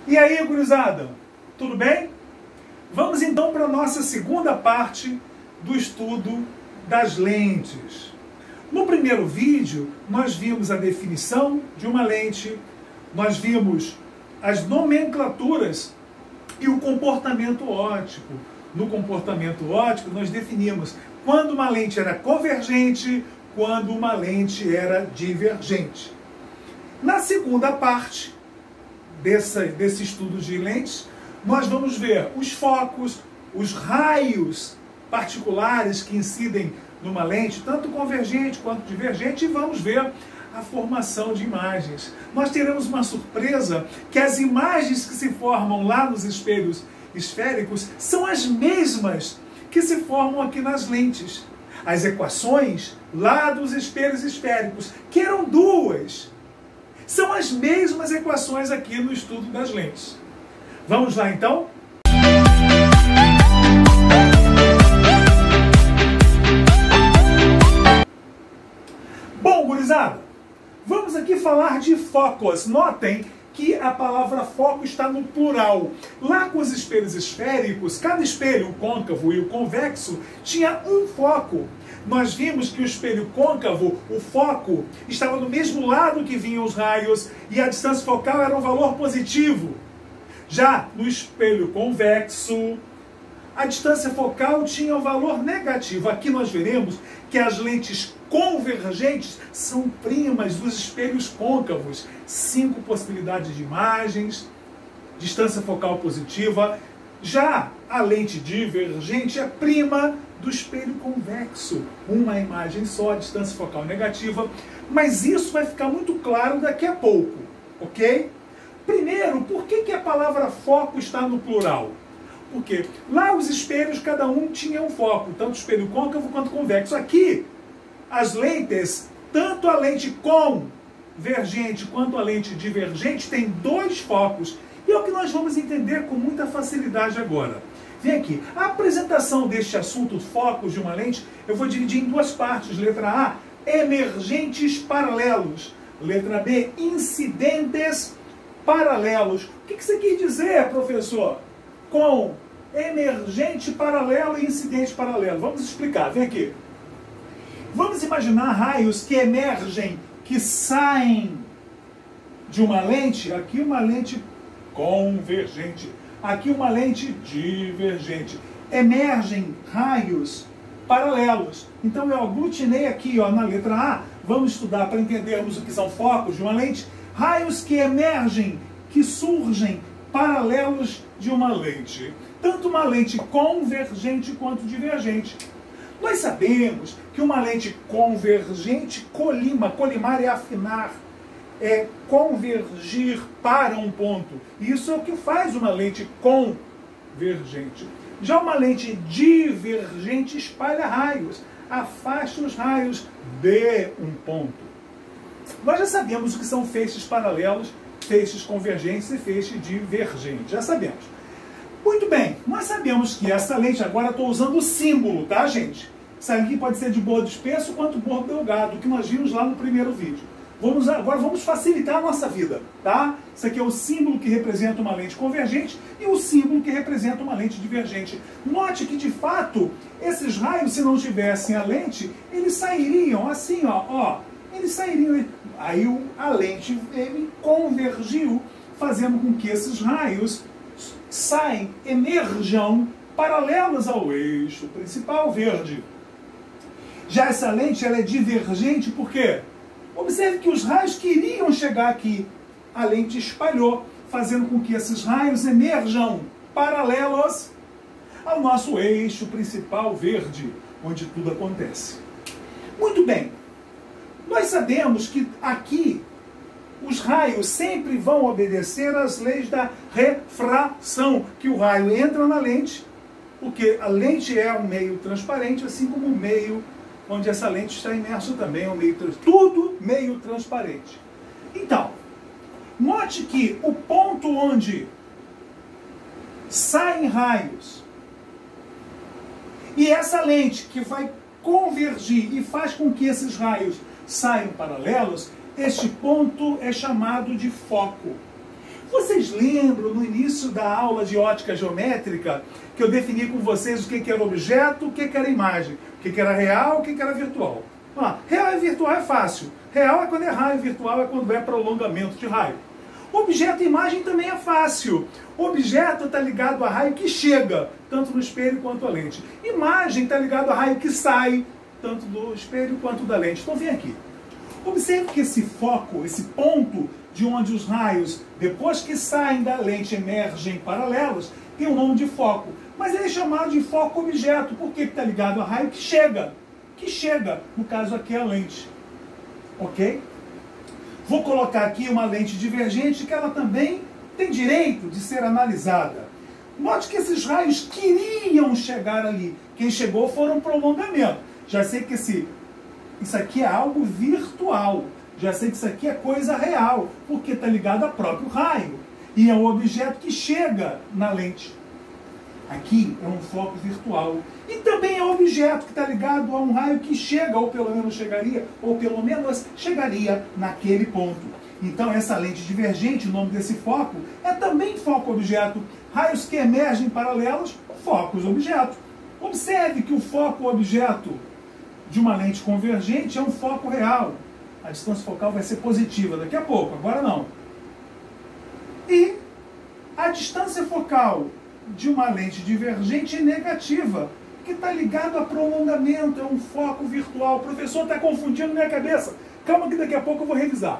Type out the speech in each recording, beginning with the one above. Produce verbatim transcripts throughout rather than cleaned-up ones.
E aí, gurizada? Tudo bem? Vamos então para a nossa segunda parte do estudo das lentes. No primeiro vídeo, nós vimos a definição de uma lente, nós vimos as nomenclaturas e o comportamento óptico. No comportamento óptico, nós definimos quando uma lente era convergente, quando uma lente era divergente. Na segunda parte dessa, desse estudo de lentes, nós vamos ver os focos, os raios particulares que incidem numa lente, tanto convergente quanto divergente, e vamos ver a formação de imagens. Nós teremos uma surpresa que as imagens que se formam lá nos espelhos esféricos são as mesmas que se formam aqui nas lentes. As equações lá dos espelhos esféricos, que eram duas, são as mesmas equações aqui no estudo das lentes. Vamos lá então? Bom, gurizada, vamos aqui falar de focos. Notem que a palavra foco está no plural. Lá com os espelhos esféricos, cada espelho, o côncavo e o convexo, tinha um foco. Nós vimos que o espelho côncavo, o foco, estava do mesmo lado que vinham os raios e a distância focal era um valor positivo. Já no espelho convexo, a distância focal tinha um valor negativo. Aqui nós veremos que as lentes convergentes são primas dos espelhos côncavos. Cinco possibilidades de imagens, distância focal positiva. Já a lente divergente é prima do espelho convexo. Uma imagem só, distância focal negativa. Mas isso vai ficar muito claro daqui a pouco, ok? Primeiro, por que que a palavra foco está no plural? Porque lá os espelhos, cada um tinha um foco, tanto o espelho côncavo quanto convexo. Aqui, as lentes, tanto a lente convergente quanto a lente divergente, tem dois focos. E é o que nós vamos entender com muita facilidade agora. Vem aqui, a apresentação deste assunto, focos de uma lente, eu vou dividir em duas partes. Letra A, emergentes paralelos. Letra B, incidentes paralelos. O que você quer dizer, professor, com emergente paralelo e incidente paralelo? Vamos explicar, vem aqui. Vamos imaginar raios que emergem, que saem de uma lente, aqui uma lente convergente, aqui uma lente divergente. Emergem raios paralelos. Então eu aglutinei aqui, ó, na letra A, vamos estudar para entendermos o que são focos de uma lente, raios que emergem, que surgem paralelos de uma lente. Tanto uma lente convergente quanto divergente. Nós sabemos que uma lente convergente colima, colimar é afinar, é convergir para um ponto. Isso é o que faz uma lente convergente. Já uma lente divergente espalha raios, afasta os raios de um ponto. Nós já sabemos o que são feixes paralelos, feixes convergentes e feixes divergentes. Já sabemos. Muito bem, nós sabemos que essa lente, agora estou usando o símbolo, tá, gente? Isso aqui pode ser de bordo espesso quanto bordo delgado, que nós vimos lá no primeiro vídeo. Vamos, agora vamos facilitar a nossa vida, tá? Isso aqui é o símbolo que representa uma lente convergente e o símbolo que representa uma lente divergente. Note que, de fato, esses raios, se não tivessem a lente, eles sairiam assim, ó, ó. Eles sairiam, aí a lente ele convergiu, fazendo com que esses raios saem, emerjam paralelos ao eixo principal verde. Já essa lente ela é divergente por quê? Observe que os raios queriam chegar aqui. A lente espalhou, fazendo com que esses raios emerjam paralelos ao nosso eixo principal verde, onde tudo acontece. Muito bem. Nós sabemos que aqui os raios sempre vão obedecer às leis da refração, que o raio entra na lente, porque a lente é um meio transparente, assim como o meio onde essa lente está imersa também é um meio transparente. Tudo meio transparente. Então, note que o ponto onde saem raios e essa lente que vai convergir e faz com que esses raios saiam paralelos, este ponto é chamado de foco. Vocês lembram no início da aula de ótica geométrica que eu defini com vocês o que, que era objeto, o que, que era imagem, o que, que era real, o que, que era virtual? Vamos lá. Real e virtual é fácil. Real é quando é raio, virtual é quando é prolongamento de raio. Objeto e imagem também é fácil. Objeto está ligado a raio que chega, tanto no espelho quanto a lente. Imagem está ligado a raio que sai, tanto do espelho quanto da lente. Então vem aqui. Observe que esse foco, esse ponto de onde os raios, depois que saem da lente, emergem paralelos, tem o nome de foco. Mas ele é chamado de foco objeto, porque está ligado a raio que chega. Que chega, no caso aqui é a lente. Ok? Vou colocar aqui uma lente divergente que ela também tem direito de ser analisada. Note que esses raios queriam chegar ali. Quem chegou foram um prolongamento. Já sei que esse, isso aqui é algo virtual. Já sei que isso aqui é coisa real, porque está ligado a próprio raio. E é um objeto que chega na lente. Aqui é um foco virtual. E também é um objeto que está ligado a um raio que chega, ou pelo menos chegaria, ou pelo menos chegaria naquele ponto. Então essa lente divergente, o nome desse foco, é também foco objeto. Raios que emergem paralelos, focos objeto. Observe que o foco objeto de uma lente convergente é um foco real. A distância focal vai ser positiva daqui a pouco, agora não. E a distância focal de uma lente divergente é negativa, que está ligado a prolongamento, é um foco virtual. O professor está confundindo minha cabeça. Calma que daqui a pouco eu vou revisar.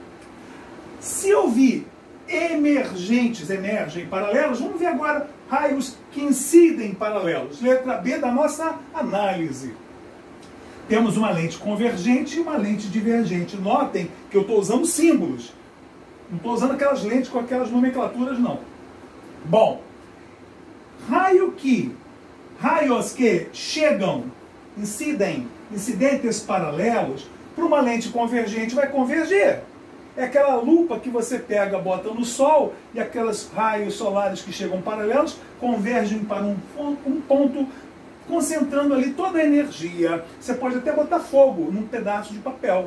Se eu vi emergentes, emergem paralelos, vamos ver agora raios que incidem paralelos. Letra B da nossa análise. Temos uma lente convergente e uma lente divergente. Notem que eu estou usando símbolos. Não estou usando aquelas lentes com aquelas nomenclaturas, não. Bom, raio que, raios que chegam, incidem, incidentes paralelos, para uma lente convergente vai converger. É aquela lupa que você pega, bota no Sol, e aqueles raios solares que chegam paralelos convergem para um, um ponto, concentrando ali toda a energia. Você pode até botar fogo num pedaço de papel.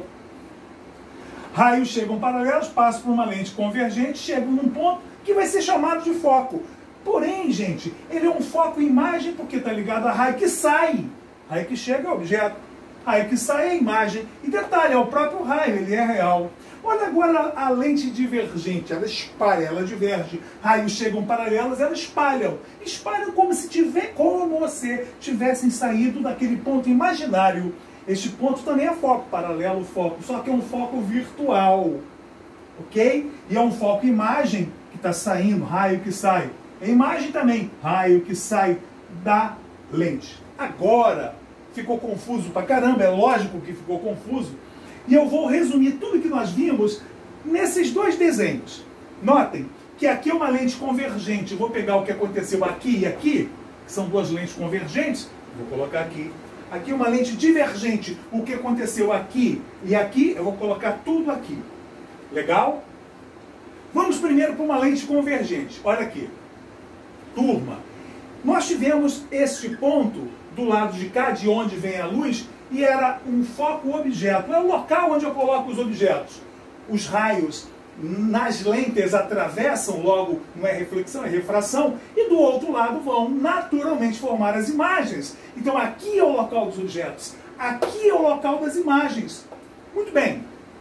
Raios chegam paralelos, passam por uma lente convergente, chegam num ponto que vai ser chamado de foco. Porém, gente, ele é um foco imagem porque está ligado a raio que sai. Raio que chega é objeto. Raio que sai é imagem. E detalhe, é o próprio raio, ele é real. Olha agora a lente divergente, ela espalha, ela diverge. Raios chegam paralelos, elas espalham. Espalham como se tiver, como se tivessem saído daquele ponto imaginário. Este ponto também é foco, paralelo foco, só que é um foco virtual. Ok? E é um foco imagem que está saindo, raio que sai. É imagem também, raio que sai da lente. Agora, ficou confuso pra caramba, é lógico que ficou confuso. E eu vou resumir tudo que nós vimos nesses dois desenhos. Notem que aqui é uma lente convergente. Eu vou pegar o que aconteceu aqui e aqui, que são duas lentes convergentes. Vou colocar aqui. Aqui é uma lente divergente. O que aconteceu aqui e aqui, eu vou colocar tudo aqui. Legal? Vamos primeiro para uma lente convergente. Olha aqui. Turma, nós tivemos este ponto do lado de cá, de onde vem a luz, e era um foco objeto. É o local onde eu coloco os objetos. Os raios nas lentes atravessam, logo não é reflexão, é refração, e do outro lado vão naturalmente formar as imagens. Então aqui é o local dos objetos, aqui é o local das imagens. Muito bem.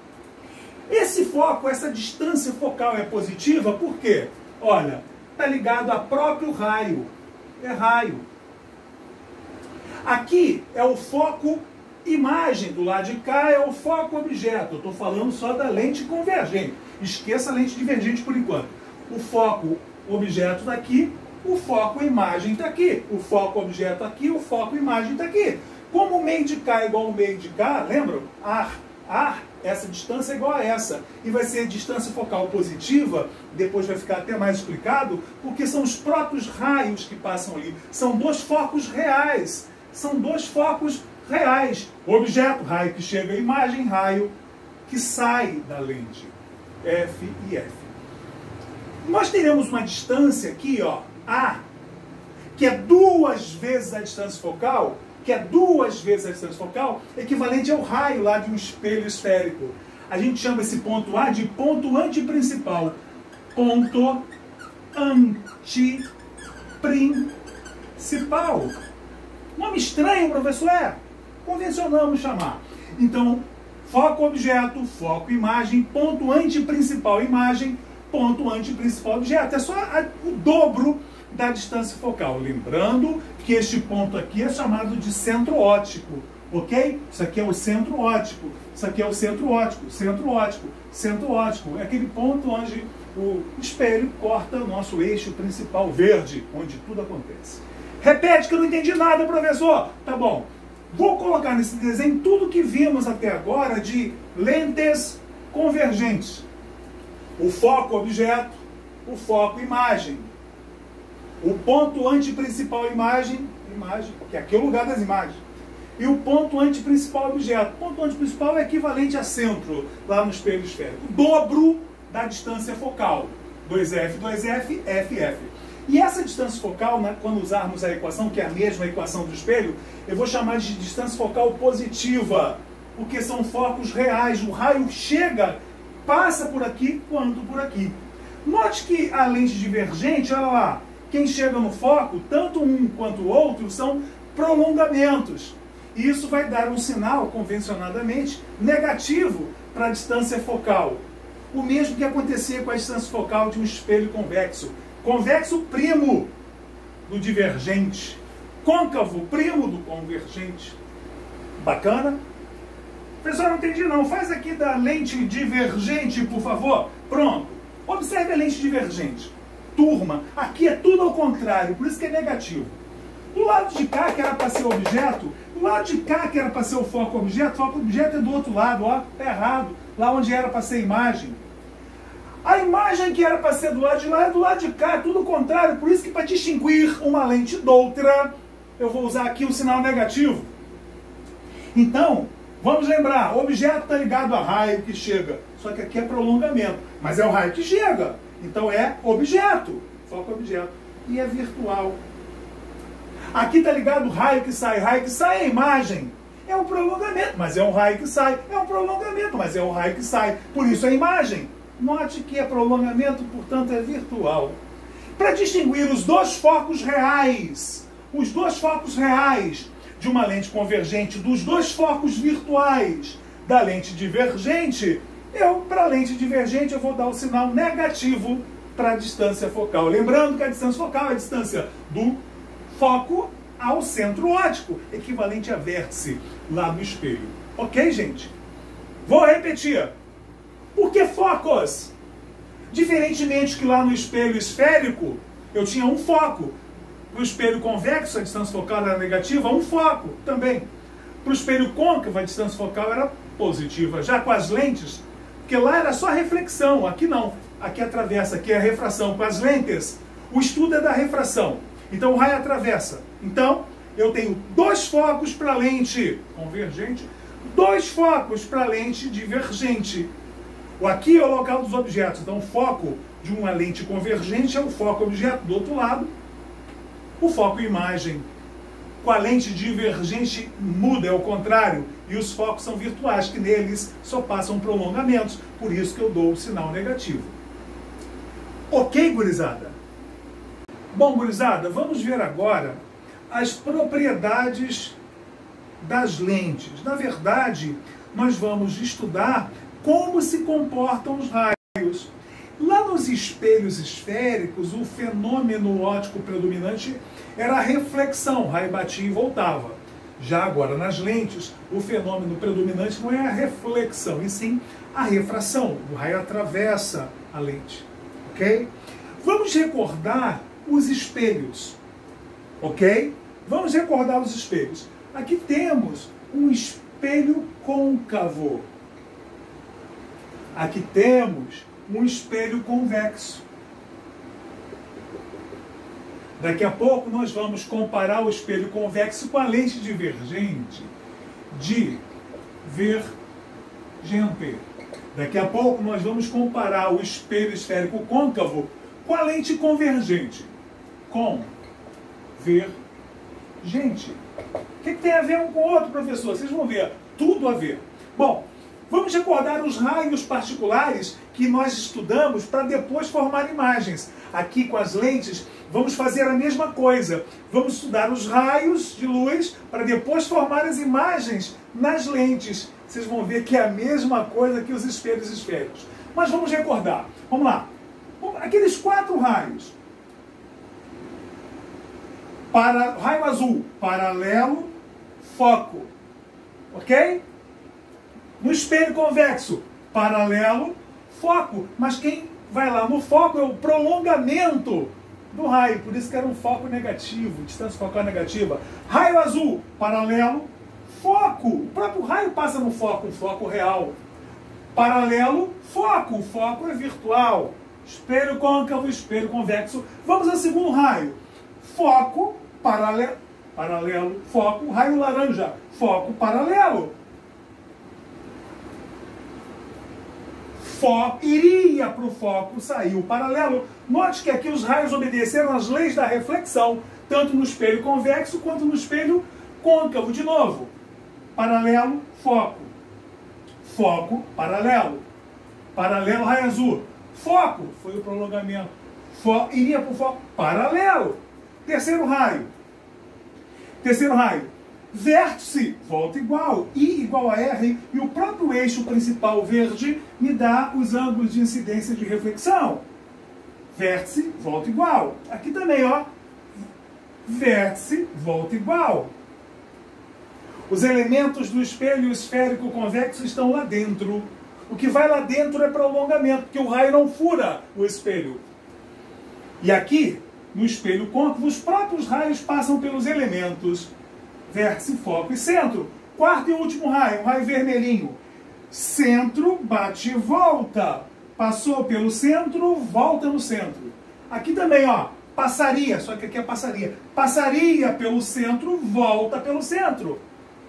Esse foco, essa distância focal é positiva, por quê? Olha, está ligado a próprio raio. É raio. Aqui é o foco imagem, do lado de cá é o foco objeto. Eu estou falando só da lente convergente. Esqueça a lente divergente por enquanto. O foco objeto está aqui, o foco imagem está aqui. O foco objeto aqui, o foco imagem está aqui. Como o meio de cá é igual ao meio de cá, lembram? Ar, ar, essa distância é igual a essa. E vai ser distância focal positiva, depois vai ficar até mais explicado, porque são os próprios raios que passam ali. São dois focos reais. São dois focos reais. Objeto, raio que chega à imagem, raio que sai da lente. F e F. Nós teremos uma distância aqui, ó, A, que é duas vezes a distância focal, que é duas vezes a distância focal, equivalente ao raio lá de um espelho esférico. A gente chama esse ponto A de ponto antiprincipal. ponto antiprincipal. Nome estranho, professor, é? Convencionamos chamar. Então, foco objeto, foco imagem, ponto antiprincipal imagem, ponto antiprincipal objeto. É só a, o dobro da distância focal. Lembrando que este ponto aqui é chamado de centro óptico, ok? Isso aqui é o centro óptico, isso aqui é o centro óptico, centro óptico, centro óptico. É aquele ponto onde o espelho corta o nosso eixo principal verde, onde tudo acontece. Repete que eu não entendi nada, professor. Tá bom. Vou colocar nesse desenho tudo que vimos até agora de lentes convergentes. O foco objeto, o foco imagem. O ponto antiprincipal imagem, imagem, que aqui é o lugar das imagens. E o ponto antiprincipal objeto. O ponto antiprincipal é equivalente a centro, lá no espelho esférico. O dobro da distância focal. dois F, dois F, F, F. E essa distância focal, né, quando usarmos a equação, que é a mesma equação do espelho, eu vou chamar de distância focal positiva, porque são focos reais. O raio chega, passa por aqui, quanto por aqui. Note que a lente divergente, olha lá, quem chega no foco, tanto um quanto o outro, são prolongamentos. E isso vai dar um sinal, convencionadamente, negativo para a distância focal. O mesmo que acontecia com a distância focal de um espelho convexo. Convexo primo do divergente. Côncavo primo do convergente. Bacana? Pessoal, não entendi não. Faz aqui da lente divergente, por favor. Pronto. Observe a lente divergente. Turma, aqui é tudo ao contrário, por isso que é negativo. Do lado de cá, que era para ser objeto, do lado de cá, que era para ser o foco objeto, o foco objeto é do outro lado, ó, tá errado. Lá onde era para ser imagem. A imagem que era para ser do lado de lá é do lado de cá, é tudo o contrário. Por isso que para distinguir uma lente de outra, eu vou usar aqui o sinal negativo. Então, vamos lembrar, o objeto está ligado a raio que chega. Só que aqui é prolongamento. Mas é o raio que chega. Então é objeto. Foco objeto. E é virtual. Aqui está ligado o raio que sai. Raio que sai é imagem. É um prolongamento, mas é um raio que sai. É um prolongamento, mas é um raio que sai. Por isso é imagem. Note que é prolongamento, portanto é virtual. Para distinguir os dois focos reais, os dois focos reais de uma lente convergente dos dois focos virtuais da lente divergente, eu, para a lente divergente, eu vou dar o sinal negativo para a distância focal. Lembrando que a distância focal é a distância do foco ao centro óptico, equivalente a vértice lá no espelho. Ok, gente? Vou repetir. Por que focos? Diferentemente que lá no espelho esférico, eu tinha um foco. Para o espelho convexo, a distância focal era negativa, um foco também. Para o espelho côncavo, a distância focal era positiva. Já com as lentes, porque lá era só reflexão, aqui não. Aqui atravessa, aqui é a refração. Com as lentes, o estudo é da refração. Então o raio atravessa. Então, eu tenho dois focos para a lente convergente, dois focos para a lente divergente. O aqui é o local dos objetos. Então, o foco de uma lente convergente é o foco objeto. Do outro lado, o foco imagem. Com a lente divergente muda, é o contrário. E os focos são virtuais, que neles só passam prolongamentos. Por isso que eu dou o sinal negativo. Ok, gurizada? Bom, gurizada, vamos ver agora as propriedades das lentes. Na verdade, nós vamos estudar como se comportam os raios. Lá nos espelhos esféricos, o fenômeno óptico predominante era a reflexão, o raio batia e voltava. Já agora, nas lentes, o fenômeno predominante não é a reflexão, e sim a refração. O raio atravessa a lente. Ok? Vamos recordar os espelhos. Ok? Vamos recordar os espelhos. Aqui temos um espelho côncavo. Aqui temos um espelho convexo. Daqui a pouco nós vamos comparar o espelho convexo com a lente divergente. Divergente. Daqui a pouco nós vamos comparar o espelho esférico côncavo com a lente convergente. Convergente. O que tem a ver um com o outro, professor? Vocês vão ver. Tudo a ver. Bom, Vamos recordar os raios particulares que nós estudamos para depois formar imagens. Aqui com as lentes, vamos fazer a mesma coisa. Vamos estudar os raios de luz para depois formar as imagens nas lentes. Vocês vão ver que é a mesma coisa que os espelhos esféricos. Mas vamos recordar. Vamos lá. Aqueles quatro raios. Para, raio azul, paralelo, foco. Ok? No espelho convexo, paralelo, foco. Mas quem vai lá no foco é o prolongamento do raio. Por isso que era um foco negativo, distância focal negativa. Raio azul, paralelo, foco. O próprio raio passa no foco, um foco real. Paralelo, foco. O foco é virtual. Espelho côncavo, espelho convexo. Vamos ao segundo raio. Foco, paralelo, paralelo, foco, raio laranja. Foco, paralelo. Foco, iria para o foco, saiu paralelo. Note que aqui os raios obedeceram às leis da reflexão, tanto no espelho convexo quanto no espelho côncavo. De novo, paralelo, foco. Foco, paralelo. Paralelo, raio azul. Foco, foi o prolongamento. Fo, iria para o foco, paralelo. Terceiro raio. Terceiro raio. Vértice, volta igual. I igual a R. E o próprio eixo principal verde me dá os ângulos de incidência de reflexão. Vértice, volta igual. Aqui também, ó. Vértice, volta igual. Os elementos do espelho esférico convexo estão lá dentro. O que vai lá dentro é prolongamento, porque o raio não fura o espelho. E aqui, no espelho côncavo, os próprios raios passam pelos elementos vértice, foco e centro. Quarto e último raio, um raio vermelhinho. Centro, bate e volta. Passou pelo centro, volta no centro. Aqui também, ó, passaria, só que aqui é passaria. Passaria pelo centro, volta pelo centro.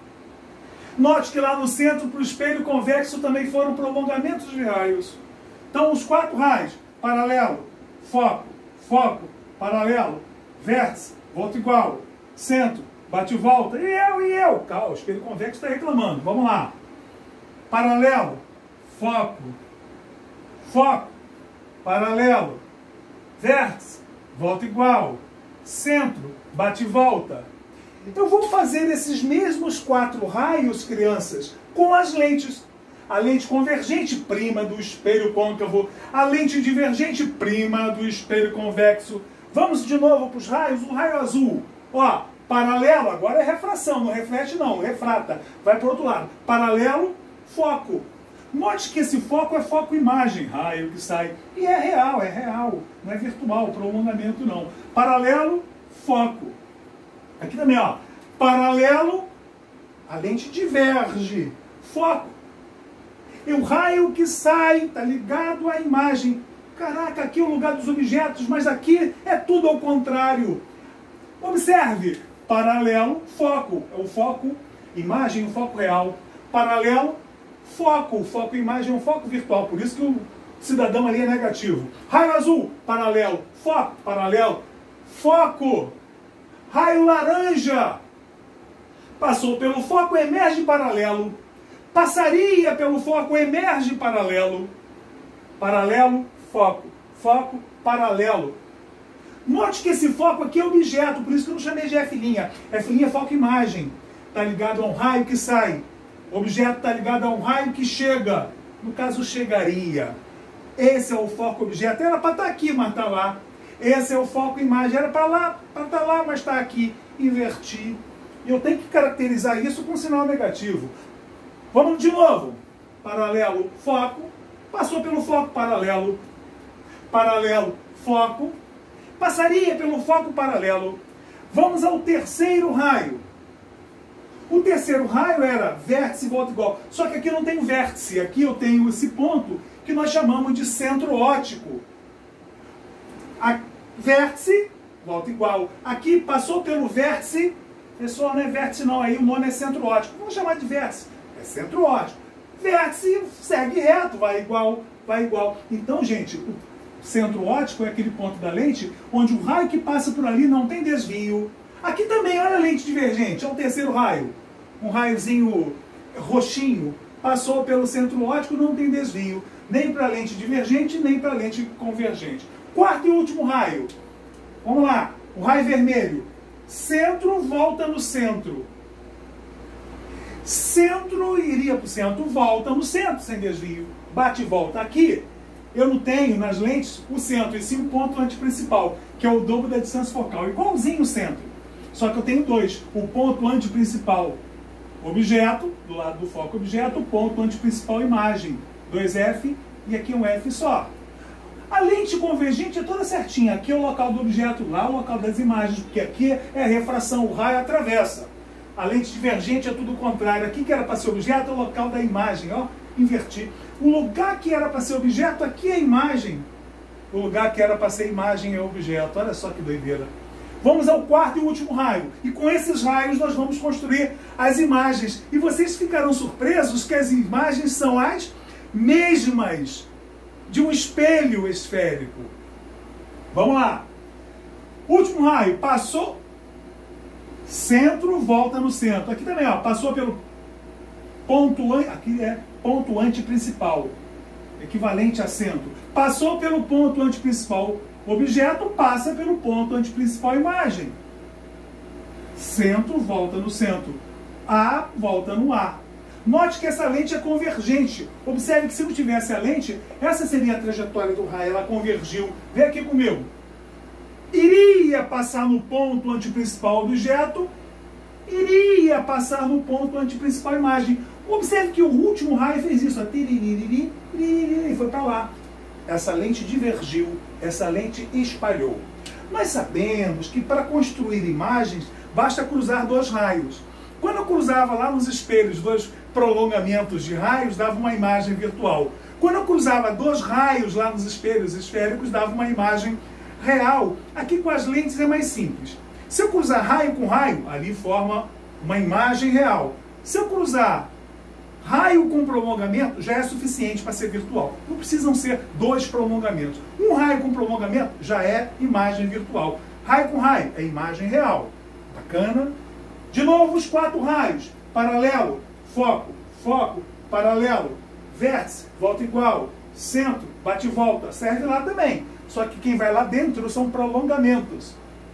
Note que lá no centro, para o espelho convexo, também foram prolongamentos de raios. Então, os quatro raios, paralelo, foco, foco, paralelo, vértice, volta igual, centro, bate e volta, e eu, e eu. Calma, o espelho convexo está reclamando. Vamos lá. Paralelo, foco, foco, paralelo, vértice, volta igual, centro, bate e volta. Então vamos fazer esses mesmos quatro raios, crianças, com as lentes. A lente convergente, prima do espelho côncavo. A lente divergente, prima do espelho convexo. Vamos de novo para os raios. O raio azul, ó, paralelo, agora é refração, não reflete não, refrata. Vai para o outro lado. Paralelo, foco. Note que esse foco é foco-imagem, raio que sai. E é real, é real, não é virtual, prolongamento não. Paralelo, foco. Aqui também, ó, paralelo, a lente diverge, foco. E o raio que sai está ligado à imagem. Caraca, aqui é o lugar dos objetos, mas aqui é tudo ao contrário. Observe, paralelo, foco. É o foco, imagem, o foco real. Paralelo, foco. O foco, imagem, é um foco virtual. Por isso que o cidadão ali é negativo. Raio azul, paralelo, foco, paralelo, foco. Raio laranja, passou pelo foco, emerge paralelo. Passaria pelo foco, emerge paralelo. Paralelo, foco. Foco, paralelo. Note que esse foco aqui é objeto, por isso que eu não chamei de F'. F' é foco-imagem. Está ligado a um raio que sai. O objeto está ligado a um raio que chega. No caso, chegaria. Esse é o foco-objeto. Era para estar aqui, mas está lá. Esse é o foco-imagem. Era para lá, para estar lá, mas está aqui. Inverti. E eu tenho que caracterizar isso com sinal negativo. Vamos de novo. Paralelo, foco. Passou pelo foco, paralelo. Paralelo, foco. Passaria pelo foco, paralelo. Vamos ao terceiro raio. O terceiro raio era vértice, volta igual. Só que aqui não tem vértice. Aqui eu tenho esse ponto que nós chamamos de centro óptico. A vértice, volta igual. Aqui passou pelo vértice. Pessoal, não é vértice não, aí o nome é centro óptico. Vamos chamar de vértice. É centro óptico. Vértice segue reto, vai igual, vai igual. Então, gente, o centro óptico é aquele ponto da lente onde o raio que passa por ali não tem desvio. Aqui também, olha a lente divergente, é o terceiro raio. Um raiozinho roxinho. passou pelo centro óptico, não tem desvio, nem para lente divergente, nem para lente convergente. Quarto e último raio. Vamos lá, o raio vermelho. Centro, volta no centro. Centro iria para o centro, volta no centro, sem desvio. Bate e volta. Aqui, eu não tenho nas lentes o centro, e sim o ponto antiprincipal, que é o dobro da distância focal, igualzinho o centro. Só que eu tenho dois, o ponto antiprincipal objeto, do lado do foco objeto, o ponto antiprincipal imagem, dois F, e aqui um F só. A lente convergente é toda certinha, aqui é o local do objeto, lá é o local das imagens, porque aqui é a refração, o raio atravessa. A lente divergente é tudo o contrário, aqui que era para ser objeto é o local da imagem, ó, inverti. O lugar que era para ser objeto, aqui é a imagem. O lugar que era para ser imagem é objeto, olha só que doideira. Vamos ao quarto e último raio. E com esses raios nós vamos construir as imagens. E vocês ficarão surpresos que as imagens são as mesmas de um espelho esférico. Vamos lá. Último raio. Passou. Centro, volta no centro. Aqui também, ó. Passou pelo ponto... Aqui é ponto antiprincipal. Equivalente a centro. Passou pelo ponto antiprincipal. Objeto passa pelo ponto antiprincipal imagem. Centro, volta no centro. A, volta no A. Note que essa lente é convergente. Observe que se não tivesse a lente, essa seria a trajetória do raio. Ela convergiu. Vem aqui comigo. Iria passar no ponto antiprincipal objeto. Iria passar no ponto antiprincipal imagem. Observe que o último raio fez isso. E foi para lá. Essa lente divergiu, essa lente espalhou. Nós sabemos que para construir imagens, basta cruzar dois raios. Quando eu cruzava lá nos espelhos dois prolongamentos de raios, dava uma imagem virtual. Quando eu cruzava dois raios lá nos espelhos esféricos, dava uma imagem real. Aqui com as lentes é mais simples. Se eu cruzar raio com raio, ali forma uma imagem real. Se eu cruzar raio com prolongamento, já é suficiente para ser virtual. Não precisam ser dois prolongamentos. Um raio com prolongamento já é imagem virtual. Raio com raio é imagem real. Bacana? De novo, os quatro raios. Paralelo, foco, foco, paralelo, vértice, volta igual, centro, bate e volta. Serve lá também. Só que quem vai lá dentro são prolongamentos.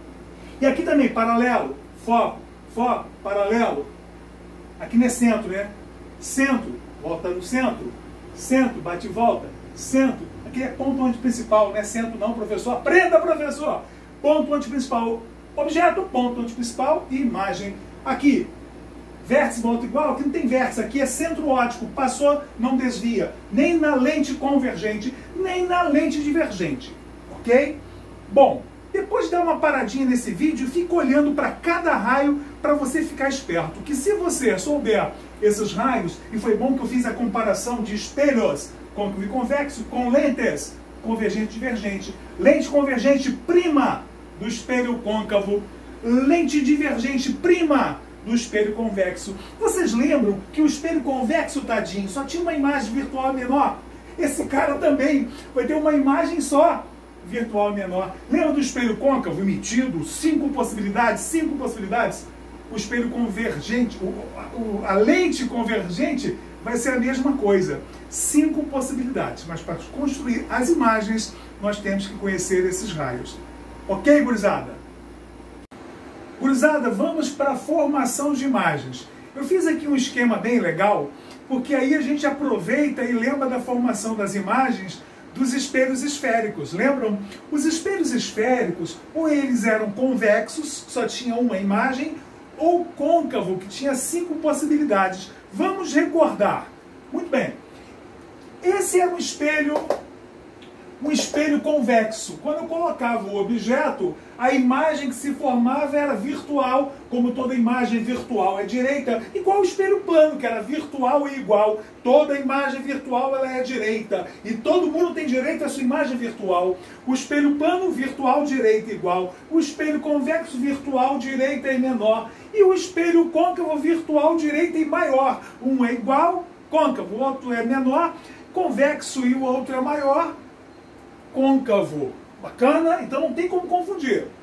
E aqui também, paralelo, foco, foco, paralelo. Aqui não é centro, né? Centro, volta no centro, centro, bate e volta, centro, aqui é ponto antiprincipal, não é centro não, professor, aprenda, professor, ponto antiprincipal, objeto, ponto antiprincipal e imagem, aqui, vértice, volta igual, aqui não tem vértice, aqui é centro óptico, passou, não desvia, nem na lente convergente, nem na lente divergente, ok? Bom, depois de dar uma paradinha nesse vídeo, fica olhando para cada raio para você ficar esperto, que se você souber esses raios, e foi bom que eu fiz a comparação de espelhos côncavo e convexo com lentes convergente e divergente. Lente convergente prima do espelho côncavo, lente divergente prima do espelho convexo. Vocês lembram que o espelho convexo, tadinho, só tinha uma imagem virtual menor? Esse cara também vai ter uma imagem só virtual menor. Lembra do espelho côncavo emitido? Cinco possibilidades, cinco possibilidades. O espelho convergente, o, o, a lente convergente vai ser a mesma coisa. Cinco possibilidades. Mas para construir as imagens, nós temos que conhecer esses raios. Ok, gurizada? Gurizada, vamos para a formação de imagens. Eu fiz aqui um esquema bem legal, porque aí a gente aproveita e lembra da formação das imagens dos espelhos esféricos. Lembram? Os espelhos esféricos, ou eles eram convexos, só tinha uma imagem, ou côncavo, que tinha cinco possibilidades. Vamos recordar. Muito bem. Esse era um espelho, um espelho convexo. Quando eu colocava o objeto, a imagem que se formava era virtual, como toda imagem virtual é direita, igual o espelho plano, que era virtual e igual. Toda imagem virtual ela é direita, e todo mundo tem direito à sua imagem virtual. O espelho plano, virtual, direita, igual. O espelho convexo, virtual, direita e menor. E o espelho côncavo, virtual, direita e maior. Um é igual, côncavo, o outro é menor, convexo e o outro é maior, côncavo. Bacana? Então não tem como confundir.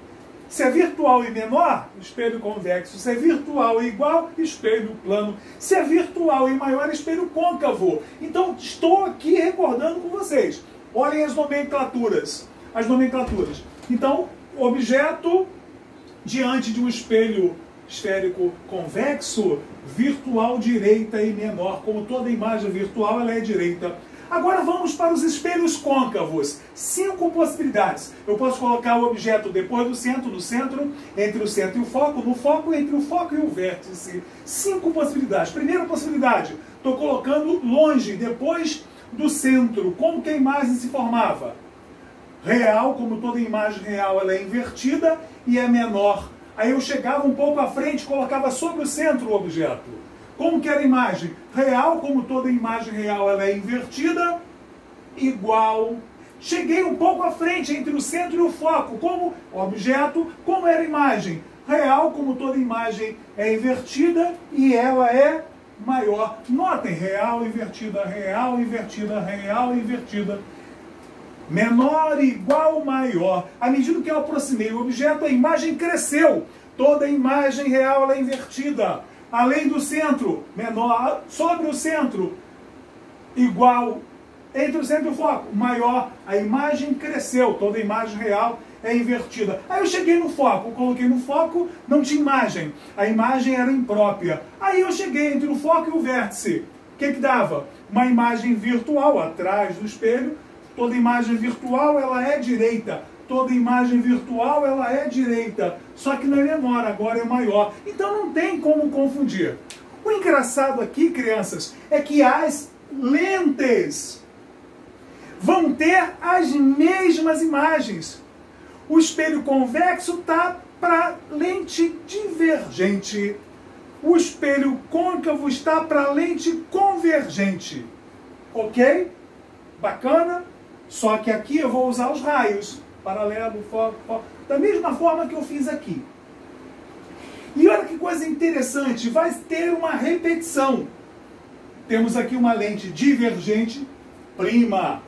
Se é virtual e menor, espelho convexo. Se é virtual e igual, espelho plano. Se é virtual e maior, espelho côncavo. Então, estou aqui recordando com vocês. Olhem as nomenclaturas. As nomenclaturas. Então, objeto diante de um espelho esférico convexo, virtual direita e menor. Como toda imagem virtual, ela é direita. Agora vamos para os espelhos côncavos. Cinco possibilidades. Eu posso colocar o objeto depois do centro, no centro, entre o centro e o foco, no foco, entre o foco e o vértice. Cinco possibilidades. Primeira possibilidade, estou colocando longe, depois do centro. Como que a imagem se formava? Real, como toda imagem real, ela é invertida e é menor. Aí eu chegava um pouco à frente, colocava sobre o centro o objeto. Como que era a imagem? Real, como toda imagem real, ela é invertida, igual. Cheguei um pouco à frente, entre o centro e o foco. Como objeto, como era a imagem? Real, como toda imagem é invertida e ela é maior. Notem, real, invertida, real, invertida, real, invertida. Menor, igual, maior. À medida que eu aproximei o objeto, a imagem cresceu. Toda imagem real ela é invertida. Além do centro, menor, sobre o centro, igual, entre o centro e o foco, maior, a imagem cresceu, toda imagem real é invertida. Aí eu cheguei no foco, coloquei no foco, não tinha imagem, a imagem era imprópria. Aí eu cheguei entre o foco e o vértice, o que que dava? Uma imagem virtual atrás do espelho, toda imagem virtual ela é direita. Toda imagem virtual ela é direita, só que não é menor, agora é maior. Então não tem como confundir. O engraçado aqui, crianças, é que as lentes vão ter as mesmas imagens. O espelho convexo está para lente divergente. O espelho côncavo está para lente convergente. Ok? Bacana? Só que aqui eu vou usar os raios. Paralelo, foco, foco, da mesma forma que eu fiz aqui. E olha que coisa interessante, vai ter uma repetição. Temos aqui uma lente divergente, prima,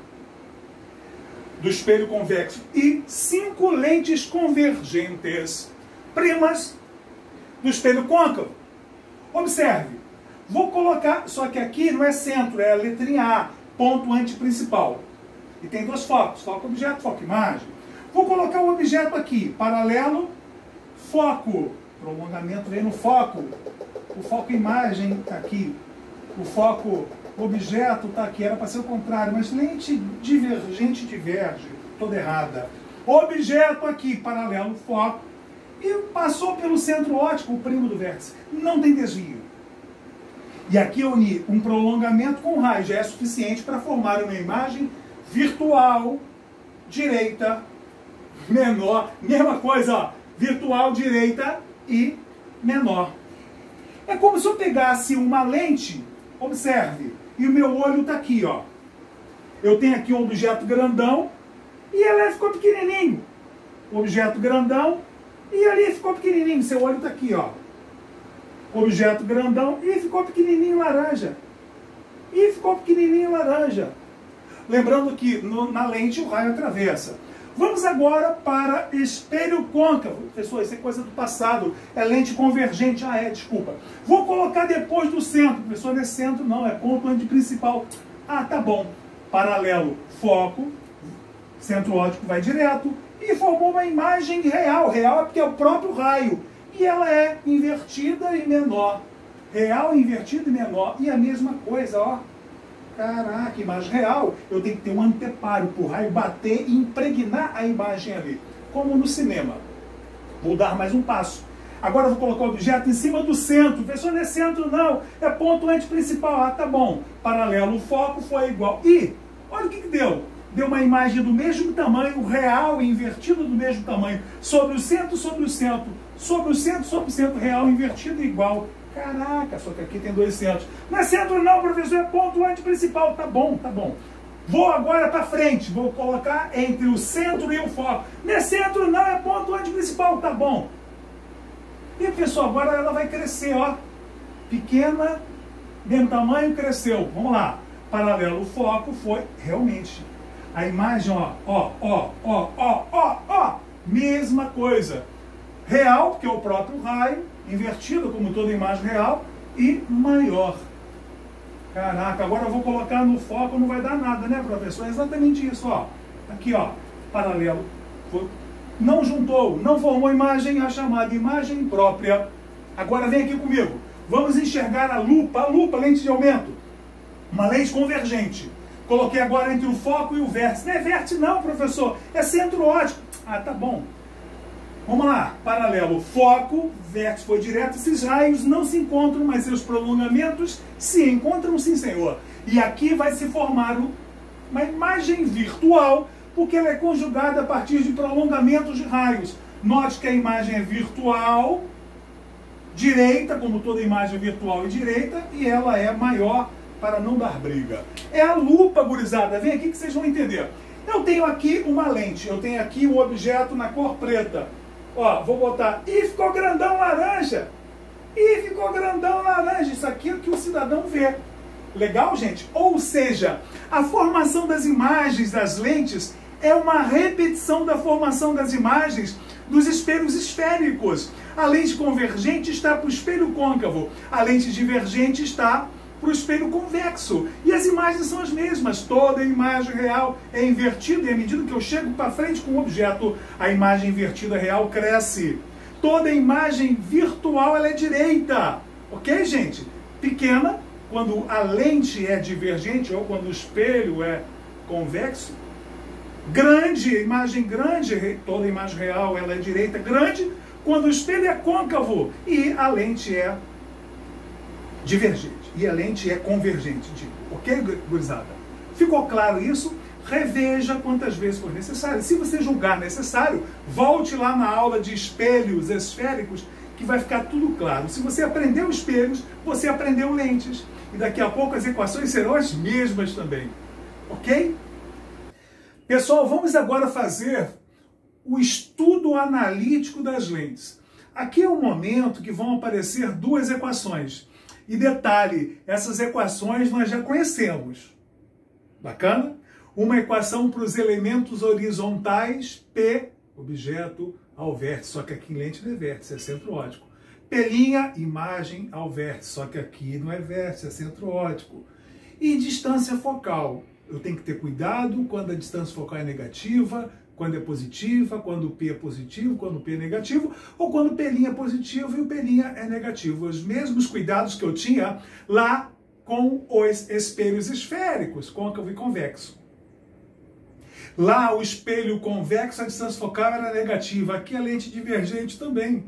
do espelho convexo, e cinco lentes convergentes, primas, do espelho côncavo. Observe, vou colocar, só que aqui não é centro, é a letrinha A, ponto antiprincipal. E tem dois focos, foco objeto, foco imagem. Vou colocar o objeto aqui, paralelo, foco, prolongamento vem no foco, o foco imagem está aqui, o foco objeto está aqui, era para ser o contrário, mas lente divergente diverge, toda errada. Objeto aqui, paralelo, foco, e passou pelo centro óptico, o primo do vértice, não tem desvio. E aqui eu uni um prolongamento com raio, já é suficiente para formar uma imagem virtual, direita, menor, mesma coisa, ó, virtual, direita e menor. É como se eu pegasse uma lente, observe, e o meu olho está aqui, ó. Eu tenho aqui um objeto grandão e ele ficou pequenininho. Objeto grandão e ali ficou pequenininho, seu olho está aqui, ó. Objeto grandão e ficou pequenininho laranja. E ficou pequenininho laranja. Lembrando que no, na lente o raio atravessa. Vamos agora para espelho côncavo. Pessoal, isso é coisa do passado. É lente convergente. Ah, é, desculpa. Vou colocar depois do centro. Pessoal, não é centro, não. É ponto antiprincipal. Ah, tá bom. Paralelo, foco. Centro óptico vai direto. E formou uma imagem real. Real é porque é o próprio raio. E ela é invertida e menor. Real, invertida e menor. E a mesma coisa, ó. Caraca, imagem real, eu tenho que ter um anteparo para o raio bater e impregnar a imagem ali, como no cinema. Vou dar mais um passo. Agora eu vou colocar o objeto em cima do centro. Pessoal, não é centro não, é ponto antiprincipal. Ah, tá bom. Paralelo, o foco foi igual. E, olha o que que deu. Deu uma imagem do mesmo tamanho, real e invertido do mesmo tamanho. Sobre o centro, sobre o centro. Sobre o centro, sobre o centro, real, invertido e igual. Caraca, só que aqui tem dois centros. Não é centro não, professor, é ponto antiprincipal. Tá bom, tá bom. Vou agora para frente, vou colocar entre o centro e o foco. Não é centro não, é ponto antiprincipal. Tá bom. E pessoal, agora ela vai crescer, ó. Pequena, mesmo tamanho, cresceu. Vamos lá. Paralelo, o foco foi realmente. A imagem, ó, ó, ó, ó, ó, ó, ó. Mesma coisa. real, que é o próprio raio, invertido, como toda imagem real, e maior. Caraca, agora eu vou colocar no foco, não vai dar nada, né, professor? É exatamente isso, ó. Aqui, ó, paralelo. Não juntou, não formou imagem, a chamada imagem própria. Agora vem aqui comigo. Vamos enxergar a lupa, a lupa, lente de aumento. Uma lente convergente. Coloquei agora entre o foco e o vértice. Não é vértice não, professor, é centro óptico. Ah, tá bom. Vamos lá, paralelo, foco, vértice foi direto. Esses raios não se encontram, mas seus prolongamentos se encontram, sim, senhor. E aqui vai se formar uma imagem virtual, porque ela é conjugada a partir de prolongamentos de raios. Note que a imagem é virtual, direita, como toda imagem virtual é direita, e ela é maior para não dar briga. É a lupa, gurizada. Vem aqui que vocês vão entender. Eu tenho aqui uma lente, eu tenho aqui um objeto na cor preta. Ó, vou botar, e ficou grandão laranja. E ficou grandão laranja. Isso aqui é o que o cidadão vê. Legal, gente? Ou seja, a formação das imagens das lentes é uma repetição da formação das imagens dos espelhos esféricos. A lente convergente está para o espelho côncavo. A lente divergente está para o espelho convexo. E as imagens são as mesmas. Toda imagem real é invertida e à medida que eu chego para frente com o objeto, a imagem invertida real cresce. Toda imagem virtual ela é direita. Ok, gente? Pequena, quando a lente é divergente ou quando o espelho é convexo. Grande, imagem grande, toda imagem real ela é direita. Grande, quando o espelho é côncavo e a lente é divergente. E a lente é convergente, digo. Ok, gurizada? Ficou claro isso? Reveja quantas vezes for necessário. Se você julgar necessário, volte lá na aula de espelhos esféricos, que vai ficar tudo claro. Se você aprendeu espelhos, você aprendeu lentes. E daqui a pouco as equações serão as mesmas também. Ok? Pessoal, vamos agora fazer o estudo analítico das lentes. Aqui é o momento que vão aparecer duas equações. E detalhe, essas equações nós já conhecemos. Bacana? Uma equação para os elementos horizontais, P, objeto, ao vértice, só que aqui em lente não é vértice, é centro óptico. P', imagem ao vértice, só que aqui não é vértice, é centro óptico. E distância focal. Eu tenho que ter cuidado quando a distância focal é negativa, quando é positiva, quando o P é positivo, quando o P é negativo, ou quando o P' é positivo e o P' é negativo. Os mesmos cuidados que eu tinha lá com os espelhos esféricos, côncavo e convexo. Lá o espelho convexo, a distância focal era negativa. Aqui a lente divergente também.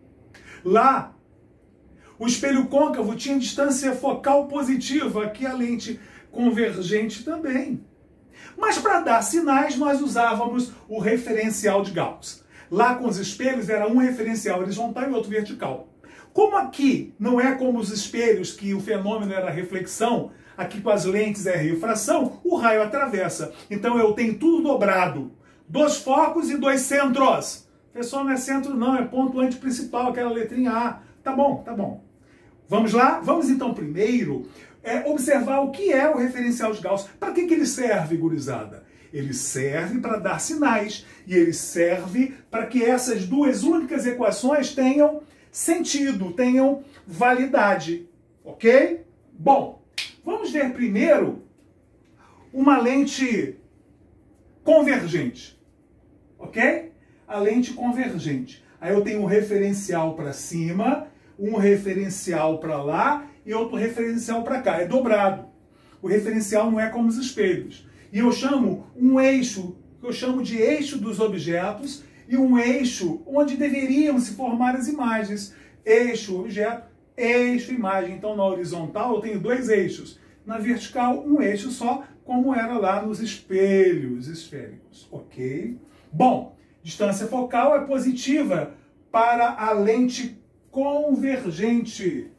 Lá o espelho côncavo tinha distância focal positiva. Aqui a lente convergente também. Mas para dar sinais, nós usávamos o referencial de Gauss. Lá com os espelhos era um referencial horizontal e outro vertical. Como aqui não é como os espelhos, que o fenômeno era reflexão, aqui com as lentes é refração, o raio atravessa. Então eu tenho tudo dobrado. Dois focos e dois centros. Pessoal, não é centro não, é ponto antiprincipal, aquela letrinha A. Tá bom, tá bom. Vamos lá? Vamos então primeiro é, observar o que é o referencial de Gauss. Para que, que ele serve, gurizada? Ele serve para dar sinais e ele serve para que essas duas únicas equações tenham sentido, tenham validade. Ok? Bom, vamos ver primeiro uma lente convergente. Ok? A lente convergente. Aí eu tenho um referencial para cima, um referencial para lá e outro referencial para cá. É dobrado. O referencial não é como os espelhos. E eu chamo um eixo, eu chamo de eixo dos objetos, e um eixo onde deveriam se formar as imagens. Eixo, objeto, eixo, imagem. Então, na horizontal, eu tenho dois eixos. Na vertical, um eixo só, como era lá nos espelhos esféricos. Ok? Bom, distância focal é positiva para a lente convergente.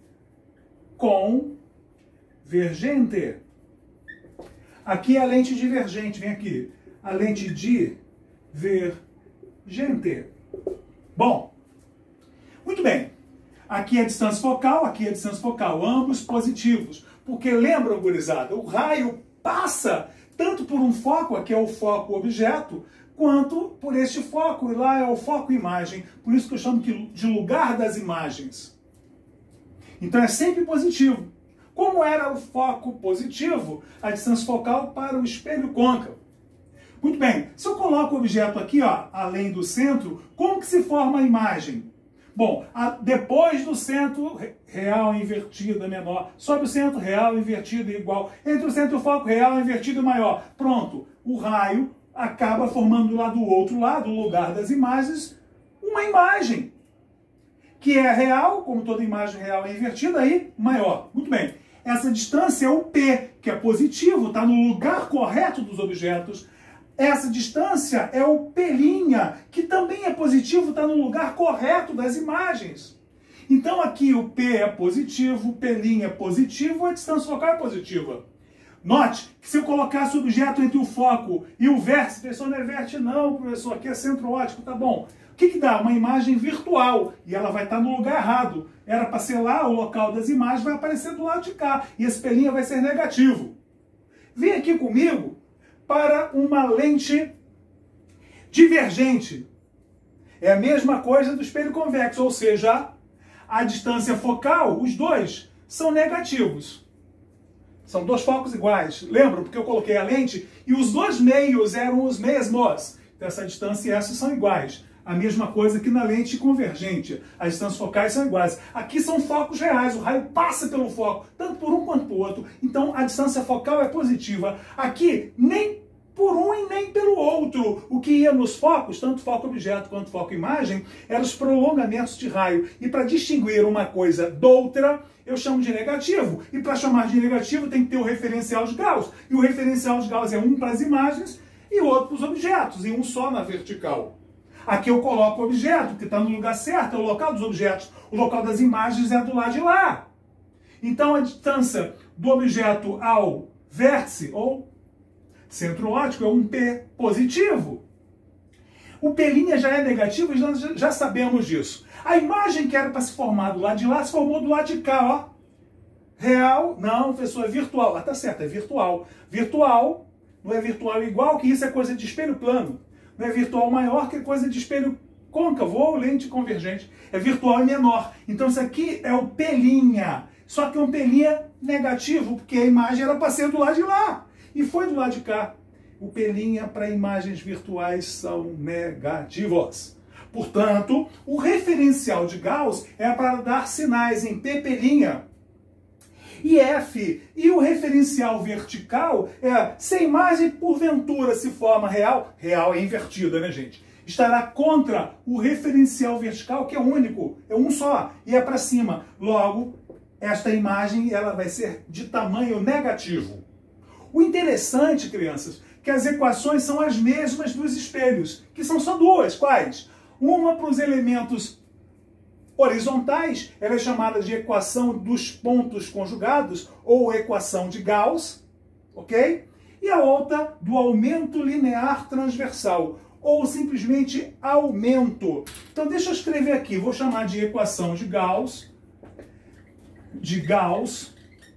Convergente. Aqui é a lente divergente, vem aqui. A lente divergente. Bom, muito bem. Aqui é a distância focal, aqui é a distância focal, ambos positivos. Porque lembra, gurizada, o raio passa tanto por um foco, aqui é o foco objeto, quanto por este foco. E lá é o foco imagem, por isso que eu chamo de lugar das imagens. Então é sempre positivo. Como era o foco positivo, a distância focal para o espelho côncavo. Muito bem, se eu coloco o objeto aqui, ó, além do centro, como que se forma a imagem? Bom, a, depois do centro real invertido é menor, sobe o centro real invertido é igual, entre o centro e o foco real invertido é maior. Pronto, o raio acaba formando lá do outro lado, o lugar das imagens, uma imagem, que é real, como toda imagem real é invertida, aí maior. Muito bem, essa distância é o P, que é positivo, está no lugar correto dos objetos. Essa distância é o P', que também é positivo, está no lugar correto das imagens. Então aqui o P é positivo, o P' é positivo, a distância focal é positiva. Note que se eu colocasse o objeto entre o foco e o vértice, professor, não é vértice não, professor, aqui é centro óptico, tá bom. O que que dá? Uma imagem virtual, e ela vai estar no lugar errado. Era para ser lá o local das imagens, vai aparecer do lado de cá, e esse P' vai ser negativo. Vem aqui comigo para uma lente divergente. É a mesma coisa do espelho convexo, ou seja, a distância focal, os dois, são negativos. São dois focos iguais. Lembram? Porque eu coloquei a lente e os dois meios eram os mesmos. Então essa distância e essa são iguais. A mesma coisa que na lente convergente. As distâncias focais são iguais. Aqui são focos reais. O raio passa pelo foco, tanto por um quanto por outro. Então a distância focal é positiva. Aqui, nem por um e nem pelo outro. O que ia nos focos, tanto foco-objeto quanto foco-imagem, eram os prolongamentos de raio. E para distinguir uma coisa da outra, eu chamo de negativo. E para chamar de negativo tem que ter o referencial de Gauss. E o referencial de Gauss é um para as imagens e o outro para os objetos, e um só na vertical. Aqui eu coloco o objeto, que está no lugar certo, é o local dos objetos. O local das imagens é do lado de lá. Então a distância do objeto ao vértice, ou centro óptico, é um P positivo. O P' já é negativo, nós já sabemos disso. A imagem que era para se formar do lado de lá, se formou do lado de cá, ó. Real, não, professor, é virtual. Ah, tá certo, é virtual. Virtual, não é virtual igual, que isso é coisa de espelho plano. Não é virtual maior, que é coisa de espelho côncavo ou lente convergente. É virtual e menor. Então isso aqui é o P'. Só que é um P' negativo, porque a imagem era para ser do lado de lá. E foi do lado de cá. O P' para imagens virtuais são negativos. Portanto, o referencial de Gauss é para dar sinais em P', P' e F. E o referencial vertical é, se a imagem porventura se forma real, real é invertida, né, gente? Estará contra o referencial vertical, que é único, é um só, e é para cima. Logo, esta imagem ela vai ser de tamanho negativo. O interessante, crianças, que as equações são as mesmas dos espelhos, que são só duas. Quais? Uma para os elementos horizontais, ela é chamada de equação dos pontos conjugados, ou equação de Gauss, ok? E a outra do aumento linear transversal, ou simplesmente aumento. Então deixa eu escrever aqui, vou chamar de equação de Gauss, de Gauss,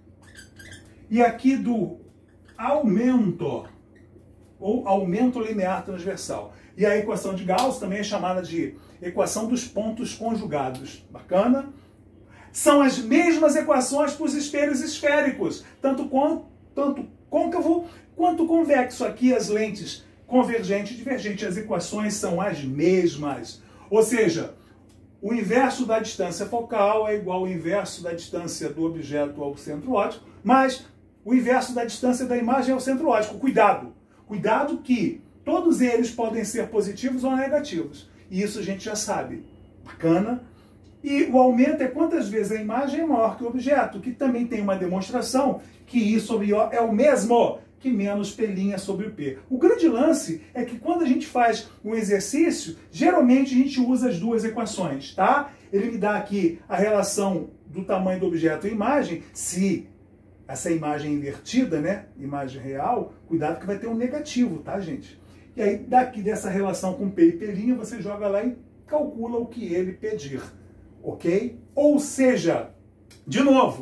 e aqui do aumento, ou aumento linear transversal. E a equação de Gauss também é chamada de equação dos pontos conjugados. Bacana? São as mesmas equações para os espelhos esféricos, tanto, com, tanto côncavo quanto convexo. Aqui as lentes convergente e divergente, as equações são as mesmas. Ou seja, o inverso da distância focal é igual ao inverso da distância do objeto ao centro óptico, mas o inverso da distância da imagem ao centro óptico. Cuidado! Cuidado que todos eles podem ser positivos ou negativos. E isso a gente já sabe. Bacana? E o aumento é quantas vezes a imagem é maior que o objeto, que também tem uma demonstração que I sobre O é o mesmo que menos P' sobre o P. O grande lance é que quando a gente faz um exercício, geralmente a gente usa as duas equações, tá? Ele me dá aqui a relação do tamanho do objeto e imagem, se essa imagem invertida, né, imagem real, cuidado que vai ter um negativo, tá, gente? E aí, daqui dessa relação com P e P', você joga lá e calcula o que ele pedir, ok? Ou seja, de novo,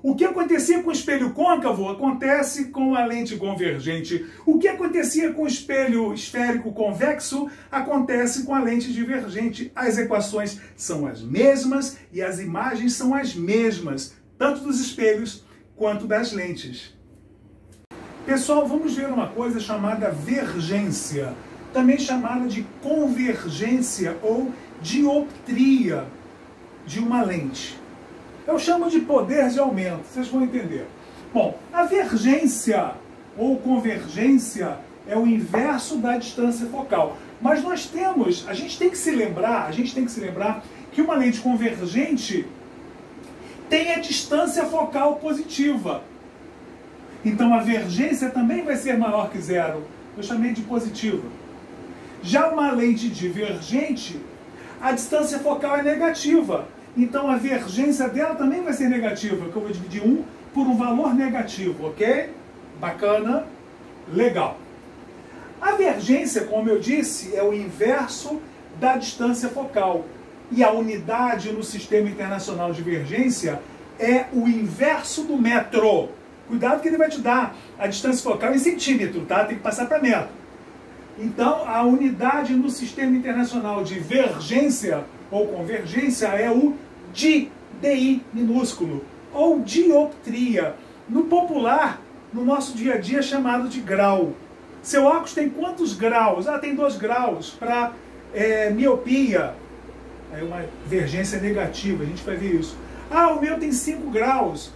O que acontecia com o espelho côncavo acontece com a lente convergente. O que acontecia com o espelho esférico convexo acontece com a lente divergente. As equações são as mesmas e as imagens são as mesmas, tanto dos espelhos quanto das lentes. Pessoal, vamos ver uma coisa chamada vergência, também chamada de convergência ou dioptria de uma lente. Eu chamo de poder de aumento, vocês vão entender. Bom, a vergência ou convergência é o inverso da distância focal. Mas nós temos, a gente tem que se lembrar, a gente tem que se lembrar que uma lente convergente tem a distância focal positiva. Então a vergência também vai ser maior que zero. Eu chamei de positiva. Já uma lente divergente, a distância focal é negativa. Então a vergência dela também vai ser negativa, que eu vou dividir um por um valor negativo, ok? Bacana? Legal. A vergência, como eu disse, é o inverso da distância focal. E a unidade no Sistema Internacional de Vergência é o inverso do metro. Cuidado que ele vai te dar a distância focal em centímetro, tá? Tem que passar para metro. Então, a unidade no Sistema Internacional de Vergência ou Convergência é o D, D I minúsculo, ou dioptria. No popular, no nosso dia a dia, é chamado de grau. Seu óculos tem quantos graus? Ah, tem dois graus para é, miopia. É uma vergência negativa, a gente vai ver isso. Ah, o meu tem cinco graus.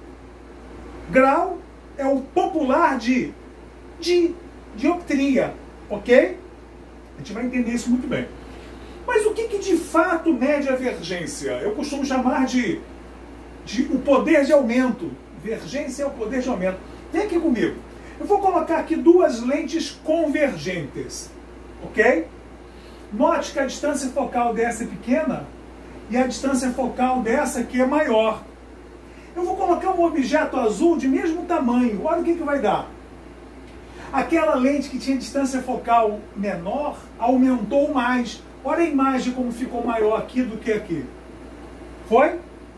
Grau é o popular de, de dioptria, ok? A gente vai entender isso muito bem. Mas o que, que de fato mede a vergência? Eu costumo chamar de, de o poder de aumento. Vergência é o poder de aumento. Vem aqui comigo. Eu vou colocar aqui duas lentes convergentes, ok? Note que a distância focal dessa é pequena e a distância focal dessa aqui é maior. Eu vou colocar um objeto azul de mesmo tamanho. Olha o que, que vai dar. Aquela lente que tinha distância focal menor aumentou mais. Olha a imagem como ficou maior aqui do que aqui. Foi?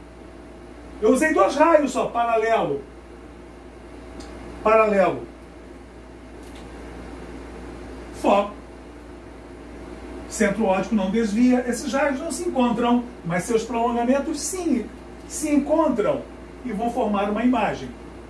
Eu usei dois raios só, paralelo. Paralelo. Foco. Centro óptico não desvia. Esses raios não se encontram, mas seus prolongamentos sim se encontram e vão formar uma imagem.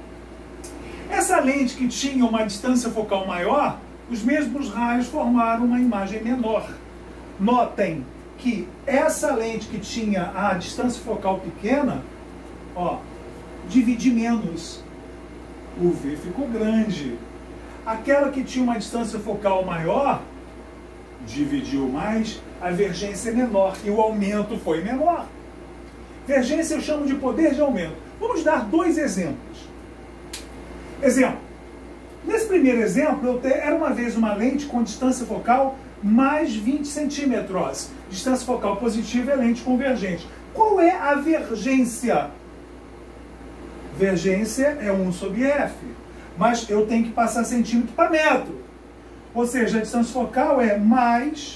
Essa lente que tinha uma distância focal maior, os mesmos raios formaram uma imagem menor. Notem que essa lente que tinha a distância focal pequena, ó, divide menos. O V ficou grande. Aquela que tinha uma distância focal maior, dividiu mais, a vergência é menor e o aumento foi menor. Vergência eu chamo de poder de aumento. Vamos dar dois exemplos. Exemplo. Nesse primeiro exemplo, eu te, era uma vez uma lente com distância focal mais vinte centímetros. Distância focal positiva é lente convergente. Qual é a vergência? Vergência é um sobre F. Mas eu tenho que passar centímetro para metro. Ou seja, a distância focal é mais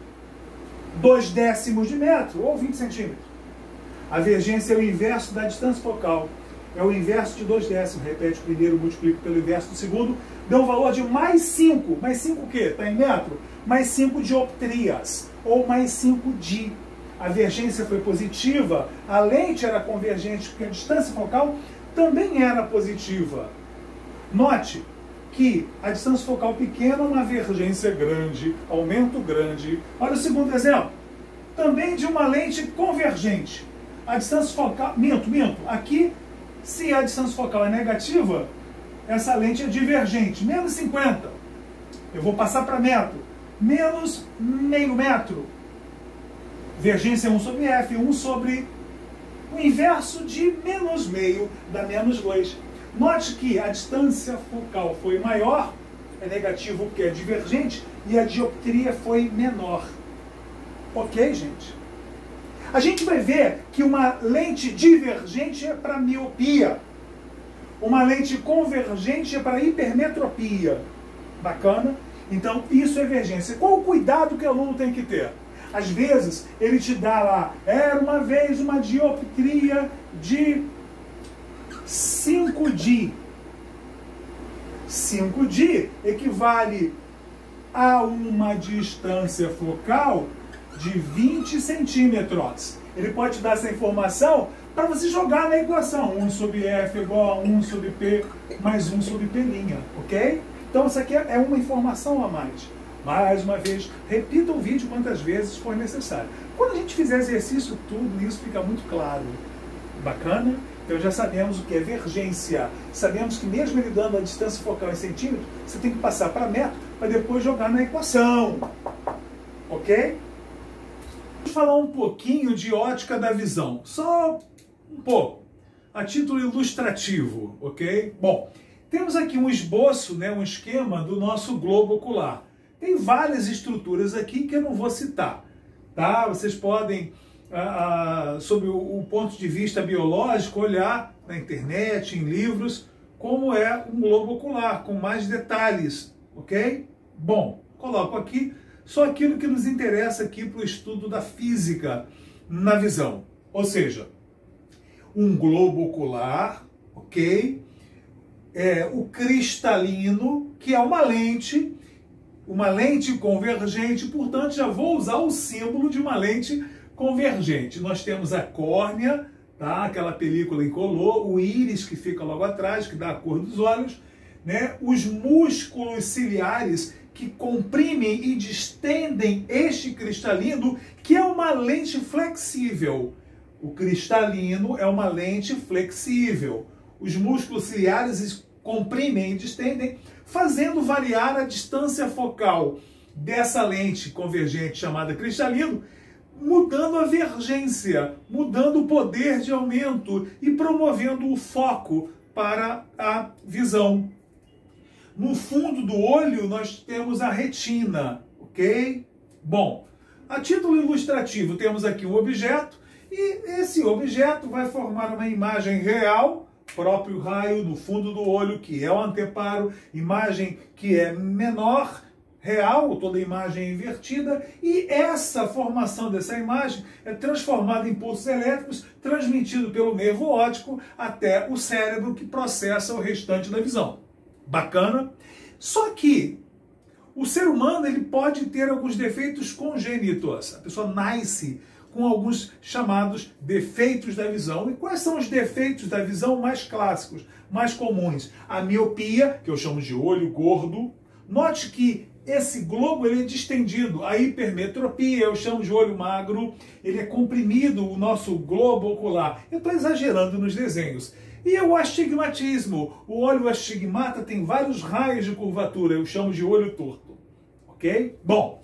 dois décimos de metro, ou vinte centímetros. A vergência é o inverso da distância focal. É o inverso de dois décimos. Repete o primeiro, multiplica pelo inverso do segundo. Deu um valor de mais cinco. Mais cinco o quê? Está em metro? Mais cinco dioptrias. Ou mais cinco di. A vergência foi positiva. A lente era convergente, porque a distância focal também era positiva. Note que a distância focal pequena, uma vergência grande, aumento grande. Olha o segundo exemplo. Também de uma lente convergente. A distância focal... Minto, minto. Aqui, se a distância focal é negativa, essa lente é divergente. Menos cinquenta. Eu vou passar para metro. Menos meio metro. Vergência um sobre F. um sobre o inverso de menos meio dá menos dois. Note que a distância focal foi maior, é negativo porque é divergente, e a dioptria foi menor. Ok, gente? A gente vai ver que uma lente divergente é para miopia. Uma lente convergente é para hipermetropia. Bacana? Então, isso é vergência. Qual o cuidado que o aluno tem que ter? Às vezes, ele te dá lá, era uma vez uma dioptria de cinco D. cinco D equivale a uma distância focal de vinte centímetros. Ele pode dar essa informação para você jogar na equação. um sobre F igual a um sobre P mais um sobre P', ok? Então isso aqui é uma informação a mais. Mais uma vez, repita o vídeo quantas vezes for necessário. Quando a gente fizer exercício, tudo isso fica muito claro. Bacana? Então já sabemos o que é divergência. Sabemos que mesmo ele dando a distância focal em centímetros, você tem que passar para metro para depois jogar na equação. Ok? Vamos falar um pouquinho de ótica da visão. Só um pouco. A título ilustrativo, ok? Bom, temos aqui um esboço, né, um esquema do nosso globo ocular. Tem várias estruturas aqui que eu não vou citar. Tá? Vocês podem, ah, ah, sob o, o ponto de vista biológico, olhar na internet, em livros, como é um globo ocular, com mais detalhes, ok? Bom, coloco aqui só aquilo que nos interessa aqui para o estudo da física na visão. Ou seja, um globo ocular, ok? É o cristalino, que é uma lente, uma lente convergente, portanto já vou usar o símbolo de uma lente convergente. Nós temos a córnea, tá? Aquela película incolor, o íris que fica logo atrás, que dá a cor dos olhos, né? Os músculos ciliares que comprimem e distendem este cristalino, que é uma lente flexível. O cristalino é uma lente flexível. Os músculos ciliares comprimem e distendem, fazendo variar a distância focal dessa lente convergente chamada cristalino, mudando a vergência, mudando o poder de aumento e promovendo o foco para a visão. No fundo do olho nós temos a retina, ok? Bom, a título ilustrativo temos aqui um objeto e esse objeto vai formar uma imagem real, próprio raio no fundo do olho, que é o anteparo, imagem que é menor, real, toda imagem é invertida, e essa formação dessa imagem é transformada em pulsos elétricos, transmitido pelo nervo óptico até o cérebro, que processa o restante da visão. Bacana? Só que o ser humano ele pode ter alguns defeitos congênitos. A pessoa nasce com alguns chamados defeitos da visão. E quais são os defeitos da visão mais clássicos, mais comuns? A miopia, que eu chamo de olho gordo. Note que esse globo ele é distendido. A hipermetropia, eu chamo de olho magro. Ele é comprimido, o nosso globo ocular. Eu estou exagerando nos desenhos. E o astigmatismo. O olho astigmata tem vários raios de curvatura. Eu chamo de olho torto. Ok? Bom,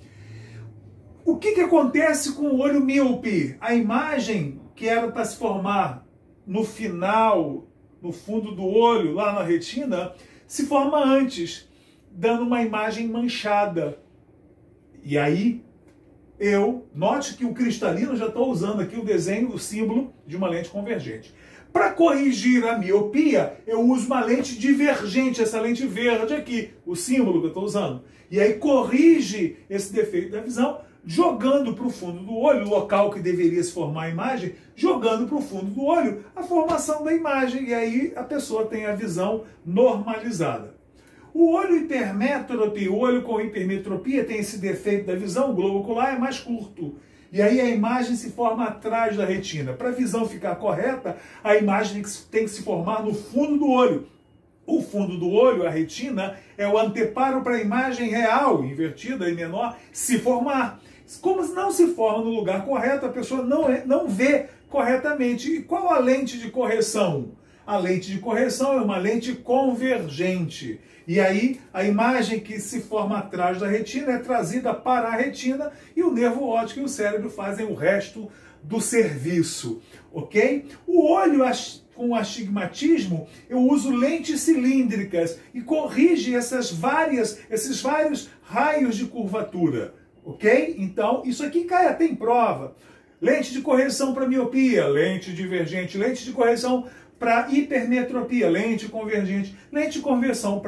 o que, que acontece com o olho míope? A imagem que era para se formar no final, no fundo do olho, lá na retina, se forma antes, dando uma imagem manchada. E aí, eu, note que o cristalino, já estou usando aqui o desenho, o símbolo de uma lente convergente. Para corrigir a miopia, eu uso uma lente divergente, essa lente verde aqui, o símbolo que eu estou usando. E aí corrige esse defeito da visão, jogando para o fundo do olho, o local que deveria se formar a imagem, jogando para o fundo do olho a formação da imagem. E aí a pessoa tem a visão normalizada. O olho hipermétrope, o olho com hipermetropia, tem esse defeito da visão, o globo ocular é mais curto. E aí a imagem se forma atrás da retina. Para a visão ficar correta, a imagem tem que se formar no fundo do olho. O fundo do olho, a retina, é o anteparo para a imagem real, invertida e menor, se formar. Como não se forma no lugar correto, a pessoa não, é, não vê corretamente. E qual a lente de correção? A lente de correção é uma lente convergente. E aí a imagem que se forma atrás da retina é trazida para a retina e o nervo óptico e o cérebro fazem o resto do serviço, ok? O olho com astigmatismo, eu uso lentes cilíndricas e corrige essas várias, esses vários raios de curvatura, ok? Então, isso aqui cai até em prova. Lente de correção para miopia, lente divergente, lente de correção para hipermetropia, lente convergente, lente de conversão para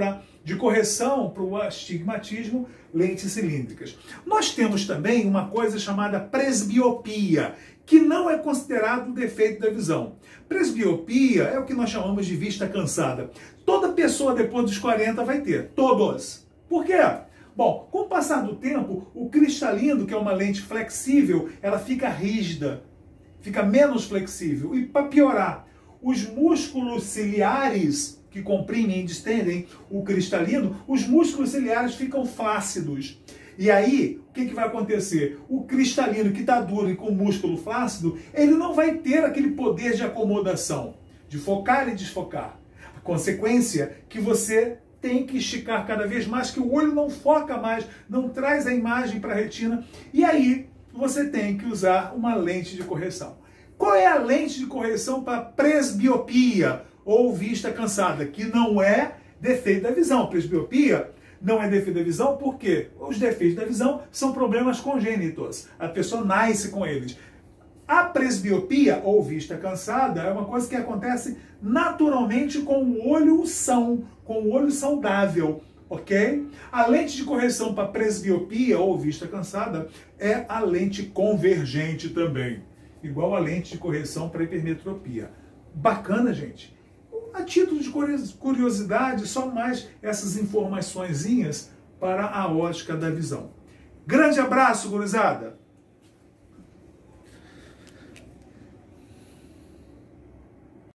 de correção para o astigmatismo, lentes cilíndricas. Nós temos também uma coisa chamada presbiopia, que não é considerado um defeito da visão. Presbiopia é o que nós chamamos de vista cansada. Toda pessoa depois dos quarenta vai ter, todos. Por quê? Bom, com o passar do tempo, o cristalino, que é uma lente flexível, ela fica rígida, fica menos flexível. E para piorar, os músculos ciliares que comprimem e distendem o cristalino, os músculos ciliares ficam flácidos. E aí, o que, que vai acontecer? O cristalino que está duro e com músculo flácido, ele não vai ter aquele poder de acomodação, de focar e desfocar. A consequência é que você tem que esticar cada vez mais, que o olho não foca mais, não traz a imagem para a retina, e aí você tem que usar uma lente de correção. Qual é a lente de correção para presbiopia ou vista cansada? Que não é defeito da visão. Presbiopia não é defeito da visão porque os defeitos da visão são problemas congênitos. A pessoa nasce com eles. A presbiopia ou vista cansada é uma coisa que acontece naturalmente com o olho são, com o olho saudável, ok? A lente de correção para presbiopia ou vista cansada é a lente convergente também, igual a lente de correção para hipermetropia. Bacana, gente? A título de curiosidade, só mais essas informaçõezinhas para a ótica da visão. Grande abraço, gurizada!